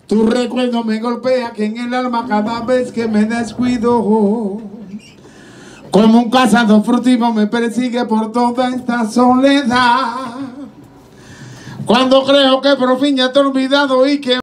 Tu recuerdo me golpea que en el alma cada vez que me descuido. Como un cazador furtivo me persigue por toda esta soledad. Cuando creo que por fin ya te he olvidado y que